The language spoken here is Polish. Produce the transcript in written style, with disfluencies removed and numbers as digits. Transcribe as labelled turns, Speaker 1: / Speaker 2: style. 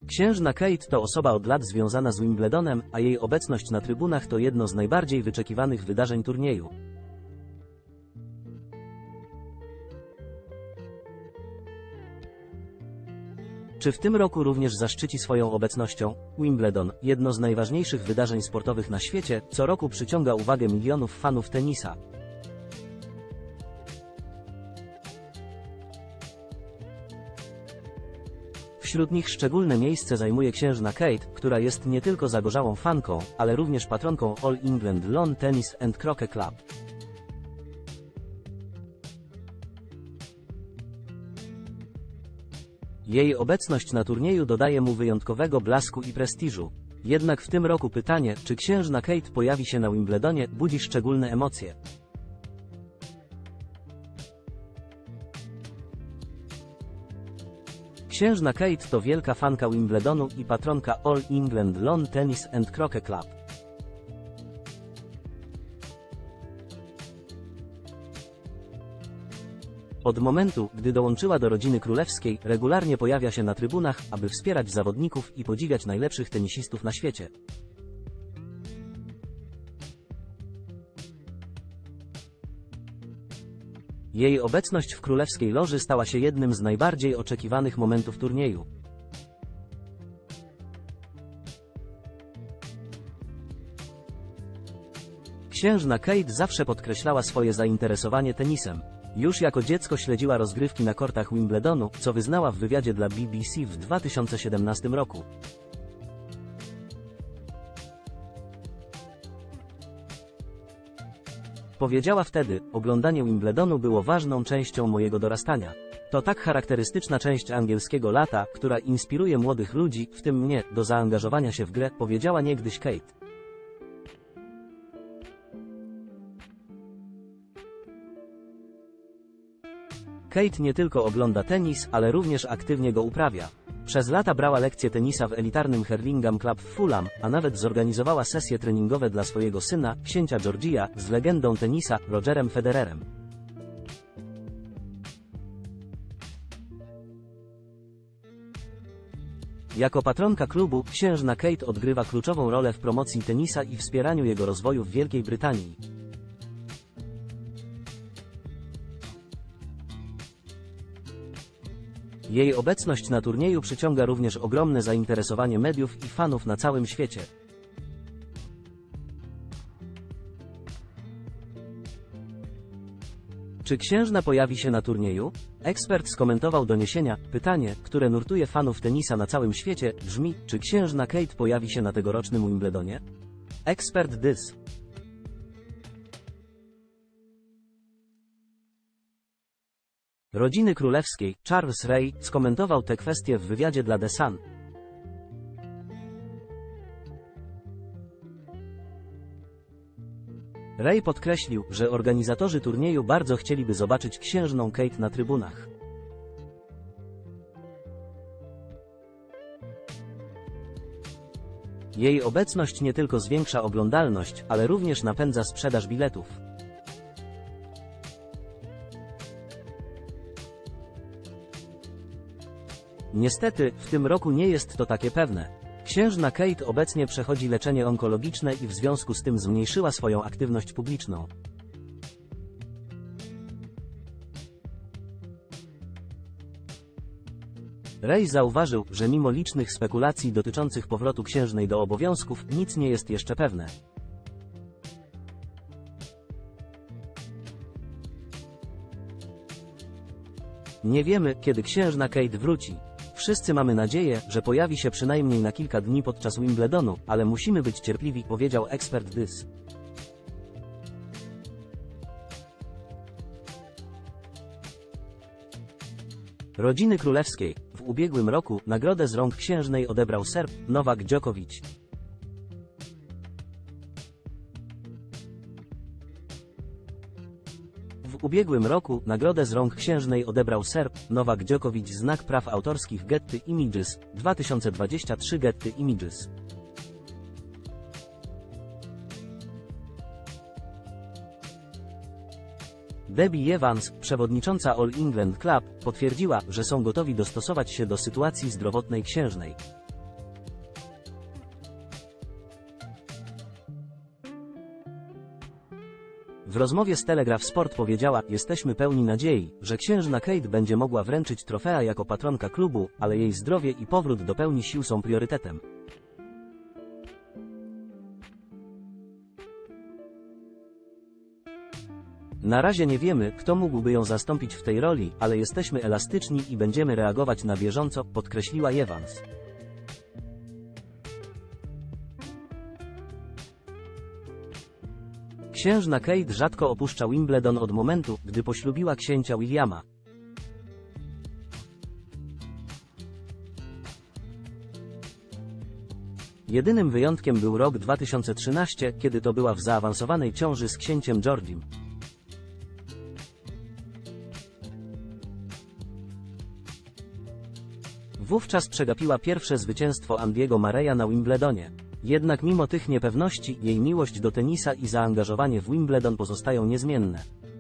Speaker 1: Księżna Kate to osoba od lat związana z Wimbledonem, a jej obecność na trybunach to jedno z najbardziej wyczekiwanych wydarzeń turnieju. Czy w tym roku również zaszczyci swoją obecnością? Wimbledon, jedno z najważniejszych wydarzeń sportowych na świecie, co roku przyciąga uwagę milionów fanów tenisa. Wśród nich szczególne miejsce zajmuje księżna Kate, która jest nie tylko zagorzałą fanką, ale również patronką All England Lawn Tennis and Croquet Club. Jej obecność na turnieju dodaje mu wyjątkowego blasku i prestiżu. Jednak w tym roku pytanie, czy księżna Kate pojawi się na Wimbledonie, budzi szczególne emocje. Księżna Kate to wielka fanka Wimbledonu i patronka All England Lawn Tennis and Croquet Club. Od momentu, gdy dołączyła do rodziny królewskiej, regularnie pojawia się na trybunach, aby wspierać zawodników i podziwiać najlepszych tenisistów na świecie. Jej obecność w królewskiej loży stała się jednym z najbardziej oczekiwanych momentów turnieju. Księżna Kate zawsze podkreślała swoje zainteresowanie tenisem. Już jako dziecko śledziła rozgrywki na kortach Wimbledonu, co wyznała w wywiadzie dla BBC w 2017 roku. Powiedziała wtedy: oglądanie Wimbledonu było ważną częścią mojego dorastania. To tak charakterystyczna część angielskiego lata, która inspiruje młodych ludzi, w tym mnie, do zaangażowania się w grę, powiedziała niegdyś Kate. Kate nie tylko ogląda tenis, ale również aktywnie go uprawia. Przez lata brała lekcje tenisa w elitarnym Hurlingham Club w Fulham, a nawet zorganizowała sesje treningowe dla swojego syna, księcia Georgia, z legendą tenisa, Rogerem Federerem. Jako patronka klubu, księżna Kate odgrywa kluczową rolę w promocji tenisa i wspieraniu jego rozwoju w Wielkiej Brytanii. Jej obecność na turnieju przyciąga również ogromne zainteresowanie mediów i fanów na całym świecie. Czy księżna pojawi się na turnieju? Ekspert skomentował doniesienia. Pytanie, które nurtuje fanów tenisa na całym świecie, brzmi: czy księżna Kate pojawi się na tegorocznym Wimbledonie? Ekspert dys. Rodziny królewskiej, Charles Ray, skomentował tę kwestię w wywiadzie dla The Sun. Ray podkreślił, że organizatorzy turnieju bardzo chcieliby zobaczyć księżną Kate na trybunach. Jej obecność nie tylko zwiększa oglądalność, ale również napędza sprzedaż biletów. Niestety, w tym roku nie jest to takie pewne. Księżna Kate obecnie przechodzi leczenie onkologiczne i w związku z tym zmniejszyła swoją aktywność publiczną. Ray zauważył, że mimo licznych spekulacji dotyczących powrotu księżnej do obowiązków, nic nie jest jeszcze pewne. Nie wiemy, kiedy księżna Kate wróci. Wszyscy mamy nadzieję, że pojawi się przynajmniej na kilka dni podczas Wimbledonu, ale musimy być cierpliwi, powiedział ekspert dys. Rodziny królewskiej. W ubiegłym roku nagrodę z rąk księżnej odebrał Serb, Nowak Djokovic. W ubiegłym roku nagrodę z rąk księżnej odebrał Serb, Nowak Djokovic, znak praw autorskich Getty Images, 2023 Getty Images. Debbie Evans, przewodnicząca All England Club, potwierdziła, że są gotowi dostosować się do sytuacji zdrowotnej księżnej. W rozmowie z Telegraph Sport powiedziała: jesteśmy pełni nadziei, że księżna Kate będzie mogła wręczyć trofea jako patronka klubu, ale jej zdrowie i powrót do pełni sił są priorytetem. Na razie nie wiemy, kto mógłby ją zastąpić w tej roli, ale jesteśmy elastyczni i będziemy reagować na bieżąco, podkreśliła Evans. Księżna Kate rzadko opuszcza Wimbledon od momentu, gdy poślubiła księcia Williama. Jedynym wyjątkiem był rok 2013, kiedy to była w zaawansowanej ciąży z księciem Georgiem. Wówczas przegapiła pierwsze zwycięstwo Andy'ego Murraya na Wimbledonie. Jednak mimo tych niepewności, jej miłość do tenisa i zaangażowanie w Wimbledon pozostają niezmienne.